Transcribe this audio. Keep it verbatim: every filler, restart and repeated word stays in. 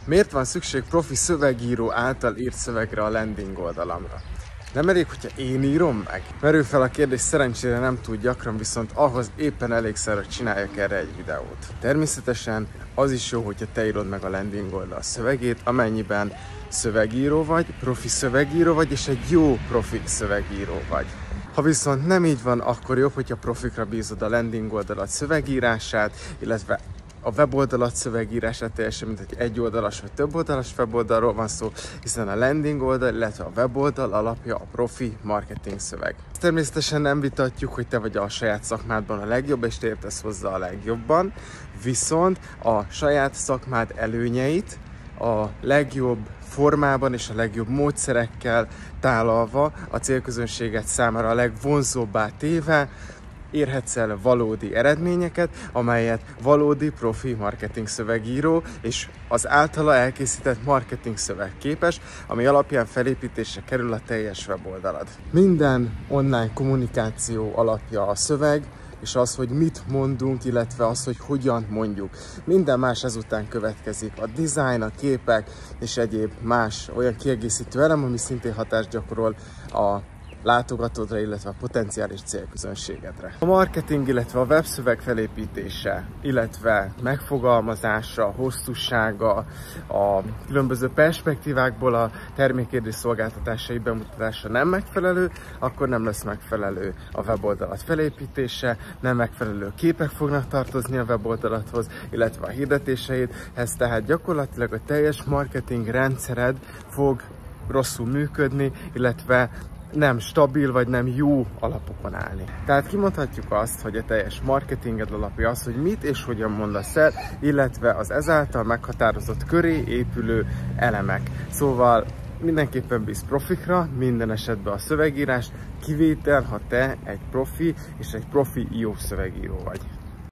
Miért van szükség profi szövegíró által írt szövegre a landing oldalamra? Nem elég, hogyha én írom meg? Merül fel a kérdés, szerencsére nem túl gyakran, viszont ahhoz éppen elégszer, hogy csináljak erre egy videót. Természetesen az is jó, hogyha te írod meg a landing oldal szövegét, amennyiben szövegíró vagy, profi szövegíró vagy, és egy jó profi szövegíró vagy. Ha viszont nem így van, akkor jobb, hogyha profikra bízod a landing oldalat szövegírását, illetve a weboldalat szövegírását, teljesen mint egy egyoldalas vagy többoldalas weboldalról van szó, hiszen a landing oldal, illetve a weboldal alapja a profi marketing szöveg. Természetesen nem vitatjuk, hogy te vagy a saját szakmádban a legjobb, és te értesz hozzá a legjobban, viszont a saját szakmád előnyeit a legjobb formában és a legjobb módszerekkel tálalva, a célközönséget számára a legvonzóbbá téve érhetsz el valódi eredményeket, amelyet valódi profi marketing szövegíró és az általa elkészített marketing szöveg képes, ami alapján felépítésre kerül a teljes weboldalad. Minden online kommunikáció alapja a szöveg, és az, hogy mit mondunk, illetve az, hogy hogyan mondjuk. Minden más ezután következik. A design, a képek és egyéb más olyan kiegészítő elem, ami szintén hatást gyakorol a látogatódra, illetve a potenciális célközönségedre. A marketing, illetve a webszöveg felépítése, illetve megfogalmazása, hosszúsága, a különböző perspektívákból a terméked és szolgáltatásai bemutatása nem megfelelő, akkor nem lesz megfelelő a weboldalat felépítése, nem megfelelő képek fognak tartozni a weboldalathoz, illetve a hirdetéseidhez, tehát gyakorlatilag a teljes marketing rendszered fog rosszul működni, illetve nem stabil vagy nem jó alapokon állni. Tehát kimondhatjuk azt, hogy a teljes marketinged alapja az, hogy mit és hogyan mondasz el, illetve az ezáltal meghatározott köré épülő elemek. Szóval mindenképpen bíz profikra, minden esetben a szövegírás, kivétel, ha te egy profi és egy profi jó szövegíró vagy.